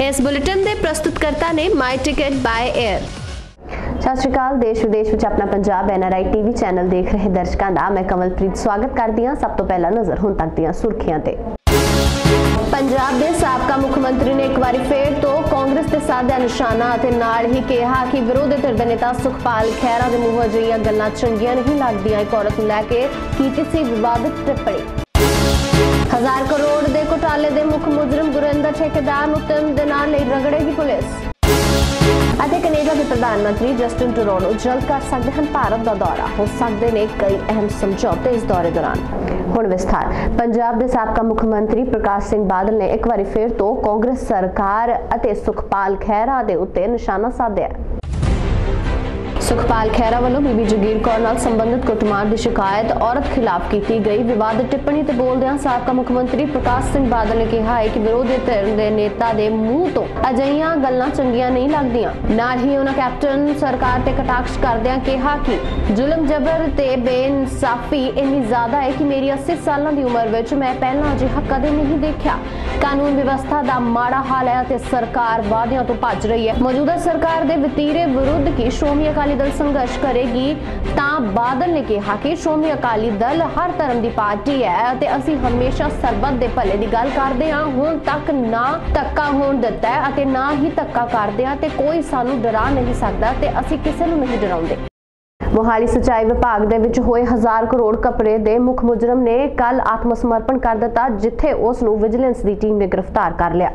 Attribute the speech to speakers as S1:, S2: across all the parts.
S1: इस बुलेटिन के प्रस्तुतकर्ता ने माई टिकट बाय एयर। सत श्री अकाल। देश विदेश में अपना पंजाब NRI TV चैनल देख रहे दर्शकों का मैं कमलप्रीत स्वागत करती हाँ। सब तो पहला नजर हुण तक दी सुर्खियां ते। पंजाब के साबका मुख्यमंत्री ने एक बार फिर तो कांग्रेस के साधा निशाना ते नाल ही कहा कि विरोधी धिर दे नेता सुखपाल खैहरा के मूंहों अजिहियां गल्लां चंगियां नहीं लगदियां। एक औरत नूं लैके कीती सी विवादित टिप्पणी। 1000 करोड़ के घोटाले के मुख्य मुजरिम गुरिंदर ठेकेदार नूं 3 दिनां लई रगड़ेगी पुलिस। कनेडा के प्रधानमंत्री जस्टिन ट्रूडो जल्द कर सकते हैं भारत का दौरा। हो सकते ने कई अहम समझौते इस दौरे दौरान। हुण विस्तार। पंजाब के साबका मुख्यमंत्री प्रकाश सिंह बादल ने एक बार फिर तो कांग्रेस सरकार अते सुखपाल खैहरा दे उत्ते निशाना साधिया। सुखपाल खैहरा वालों बीबी जगीर कौर नाल संबंधित कुटमार की शिकायत औरत खिलाफ की गई विवादित टिप्पणी ते बोलदियां साबका मुख्यमंत्री प्रकाश सिंह बादल ने कहा है कि विरोधी धिर दे नेता दे मूंह तो अजिहियां गल्लां चंगियां नहीं लगदियां। नाल ही उन्हां कैप्टन सरकार ते कटाक्ष करदियां कहा कि जुल्म जबर ते बेइंसाफी इन्नी ज्यादा है कि मेरी 80 साल की उम्र विच मैं पहला अजिहा कदे नहीं देखा। कानून व्यवस्था का माड़ा हाल है ते सरकार वादियां तो भज रही है। मौजूदा सरकार के वतीरे विरुद्ध की श्रोमणी अकाली दल संघर्ष करेगी। बादल ने कहा कि श्रोमणी अकाली दल हर धर्म की पार्टी है ते असीं हमेशा सरबत दे भले की गल करते हैं। हुण तक ना धक्का होण दिता है अते ना ही धक्का करते हैं ते कोई सानू डरा नहीं सकता ते असीं किसी नूं नहीं डराउंदे। मोहाली सिंचाई विभाग दे विच होए 1000 करोड़ घपले दे मुख मुजरम ने कल आत्म समर्पण कर दिता, जिथे उस नूं विजिलेंस की टीम ने गिरफ्तार कर लिया।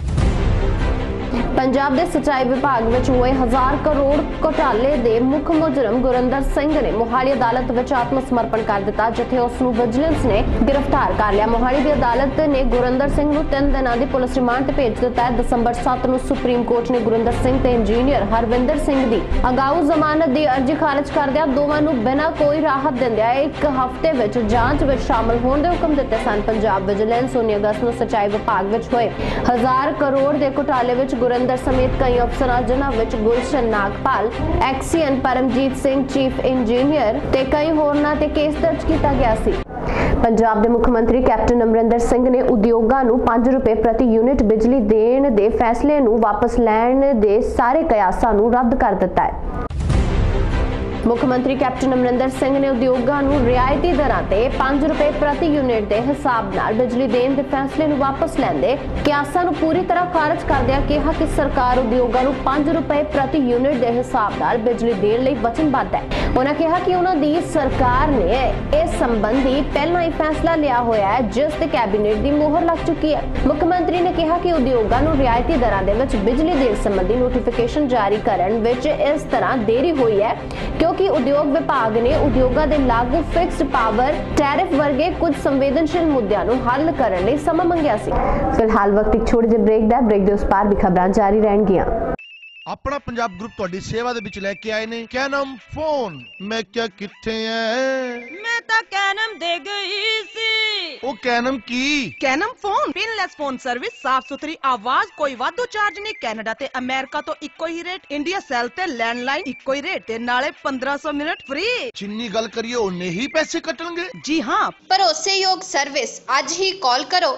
S1: पंजाब के सिंचाई विभाग विच होए 1000 करोड़ घोटाले दे मुख मुजरम गुरिंदर सिंह ने मोहाली अदालत विच आत्म समर्पण कर दिता, जिथे उस नूं विजिलेंस ने गिरफ्तार कर लिया। मोहाली की अदालत ने गुरिंदर सिंह नूं 3 दिनां दी पुलिस रिमांड ते भेज दिता है। दिसंबर 7 नूं सुप्रीम कोर्ट ने गुरिंदर सिंह ते इंजीनियर हरविंदर सिंह दी अगाऊ जमानत की अर्जी खारिज करदिआं दोवां नूं बिना कोई राहत दिंदिआं 1 हफ्ते विच जांच विच शामिल होण दे हुकम दित्ते सन। पंजाब विजिलेंस 19 अगस्त नूं सिंचाई विभाग विच होए 1000 करोड़ के घोटाले विच गुरिंदर समेत कई अफसरां जिन्हां विच Gulshan Nagpal, XEN Paramjit Singh chief engineer ते कई होरनां ते केस दर्ज किया गया सी। पंजाब के मुख्यमंत्री कैप्टन अमरिंदर सिंह ने उद्योगां नूं 5 रुपए प्रति यूनिट बिजली देण दे फैसले नूं वापस लैण दे सारे कयासां नूं रद्द कर दिता है। मुख्यमंत्री कैप्टन अमरिंदर सिंह ने उद्योगां नूं रियायती दरां ते 5 रुपए प्रति यूनिट के हिसाब नाल बिजली देण दे फैसले नूं वापस लैण दे कयासां नूं पूरी तरह खारिज करदिआं कहा कि सरकार उद्योगां नूं 5 रुपए प्रति यूनिट के हिसाब नाल बिजली देण लई वचनबद्ध है। उन्होंने कहा कि उन्हां दी सरकार ने इस संबंधी पहला ही फैसला लिया होया है, जिस ते कैबिनेट की मोहर लग चुकी है। मुख्यमंत्री ने कहा कि उद्योगां नूं रियायती दरां दे विच बिजली देण संबंधी नोटिफिकेशन जारी करन विच इस तरह देरी हुई है क्योंकि उद्योग विभाग ने उद्योगां दे लागू फिक्स्ड पावर टैरिफ वर्गे कुछ संवेदनशील मुद्दों नूं हल करने लई समा मंगिया सी। फिलहाल वक्त एक छोटे ਜਿਹੇ ब्रेक दे उस पार भी खबरां जारी रहणगीਆਂ।
S2: अपना पंजाब ग्रुप ਤੁਹਾਡੀ सेवा ਦੇ ਵਿੱਚ ਲੈ ਕੇ ਆਏ ਨੇ ਕੈਨਮ फोन। मैं क्या किथे है
S3: मैं तो कैनम दे गई सी।
S2: ओ कैनम की
S3: Canam phone pinless phone service, साफ सुथरी आवाज, कोई वाधू चार्ज नहीं। कैनेडा ते अमेरिका तो इको ही रेट, इंडिया सेल ते लैंडलाइन इको ही रेट ते नाले 1500 मिनट फ्री।
S2: जिन्नी गल करिए उन्ने ही पैसे कटणगे।
S3: जी हाँ,
S4: भरोसेयोग सर्विस। आज ही कॉल करो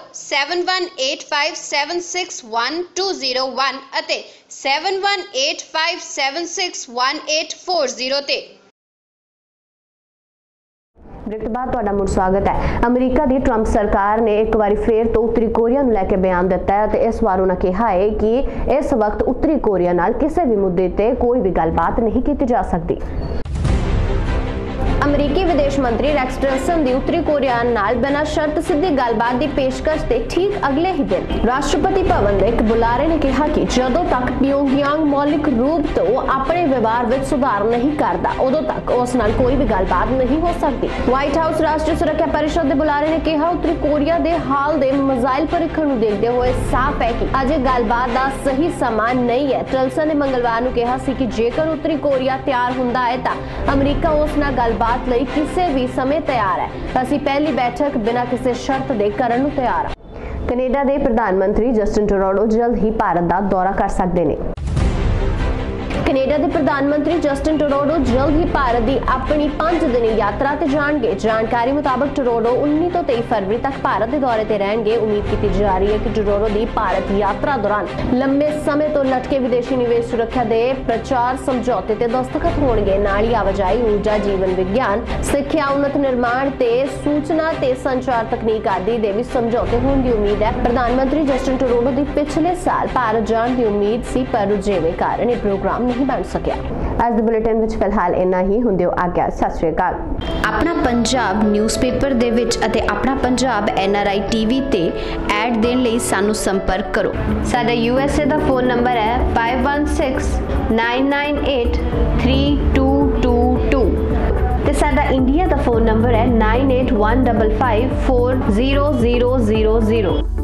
S4: 7185761201 ਅਤੇ 7185761840 ਤੇ।
S1: ब्रेक तो बाद तुहाडा मुड़ स्वागत है। अमरीका की ट्रंप सरकार ने एक बार फिर तो उत्तरी कोरिया नूं लैके बयान दिता है ते इस बार उन्होंने कहा है कि इस वक्त उत्तरी कोरिया नाल किसी भी मुद्दे ते कोई भी गलबात नहीं की जा सकती। अमरीकी विदेश मंत्री रैक्स टिलरसन दी उत्तरी कोरिया नाल बिना शर्त सीधी गलबात की पेशकश के ठीक अगले ही दिन राष्ट्रपति भवन के एक बुलारे ने कहा कि जदों तक प्योंगयांग मौलिक रूप तो अपने व्यवहार में सुधार नहीं करता उदों तक उस नाल कोई भी गलबात नहीं हो सकती। व्हाइट हाउस राष्ट्रीय सुरक्षा परिषद के बुलारे ने कहा उत्तरी कोरिया के हाल के मिसाइल परीक्षण को देखते हुए साफ है कि अजे गलबात का सही समा नहीं है। टिलरसन ने मंगलवार को कहा कि जेकर उत्तरी कोरिया तैयार हुंदा है तो अमरीका उस नाल गलबात लई किसी भी समय तैयार है। असीं पहली बैठक बिना किसी शर्त दे करन नूं तैयार हां। कनेडा के प्रधानमंत्री जस्टिन ट्रूडो जल्द ही भारत का दौरा कर सकते हैं। ਕੈਨੇਡਾ ਦੇ ਪ੍ਰਧਾਨ ਮੰਤਰੀ ਜਸਟਿਨ ਟਰੂਡੋ ਜਲਦ ਹੀ ਭਾਰਤ ਦੀ ਆਪਣੀ 5 ਦਿਨੀ ਯਾਤਰਾ ਤੇ ਜਾਣਗੇ। ਜਾਣਕਾਰੀ ਮੁਤਾਬਕ ਟਰੂਡੋ 19 ਤੋਂ 23 ਫਰਵਰੀ ਤੱਕ ਭਾਰਤ ਦੇ ਦੌਰੇ ਤੇ ਰਹਿਣਗੇ। ਉਮੀਦ ਕੀਤੀ ਜਾ ਰਹੀ ਹੈ ਕਿ ਟਰੂਡੋ ਦੀ ਭਾਰਤ ਯਾਤਰਾ ਦੌਰਾਨ ਲੰਬੇ ਸਮੇਂ ਤੋਂ ਲਟਕੇ ਵਿਦੇਸ਼ੀ ਨਿਵੇਸ਼ ਸੁਰੱਖਿਆ ਦੇ ਪ੍ਰਚਾਰ ਸਮਝੌਤੇ ਤੇ ਦਸਤਖਤ ਹੋਣਗੇ। ਨਾਲ ਹੀ ਆਵਾਜਾਈ, ਊਰਜਾ, ਜੀਵਨ ਵਿਗਿਆਨ, ਸਿੱਖਿਆ, ਉੱਨਤ ਨਿਰਮਾਣ ਤੇ ਸੂਚਨਾ ਤੇ ਸੰਚਾਰ ਤਕਨੀਕ ਆਦਿ ਦੇ ਵੀ ਸਮਝੌਤੇ ਹੋਣ ਦੀ ਉਮੀਦ ਹੈ। ਪ੍ਰਧਾਨ ਮੰਤਰੀ ਜਸਟਿਨ ਟਰੂਡੋ ਦੀ ਪਿਛਲੇ ਸਾਲ ਭਾਰਤ ਜਾਣ ਦੀ ਉਮੀਦ ਸੀ, ਪਰ ਰੁਝੇਵੇਂ ਕਾਰਨ ਇਹ ਪ੍ਰੋਗਰਾਮ ਨਹੀਂ ਬਣ ਸਕਿਆ। ਅੱਜ ਦੇ ਬੁਲੇਟਿਨ ਵਿੱਚ ਫਿਲਹਾਲ ਇੰਨਾ ਹੀ। ਹੁੰਦੇ ਹੋ ਆਗਿਆ। ਸਤਿ ਸ਼੍ਰੀ ਅਕਾਲ।
S5: ਆਪਣਾ ਪੰਜਾਬ ਨਿਊਜ਼ਪੇਪਰ ਦੇ ਵਿੱਚ ਅਤੇ ਆਪਣਾ ਪੰਜਾਬ NRI TV ਤੇ ਐਡ ਦੇਣ ਲਈ ਸਾਨੂੰ ਸੰਪਰਕ ਕਰੋ।
S1: ਸਾਡਾ USA ਦਾ ਫੋਨ ਨੰਬਰ ਹੈ 5169983222 ਤੇ ਸਾਡਾ ਇੰਡੀਆ ਦਾ ਫੋਨ ਨੰਬਰ ਹੈ 9815540000।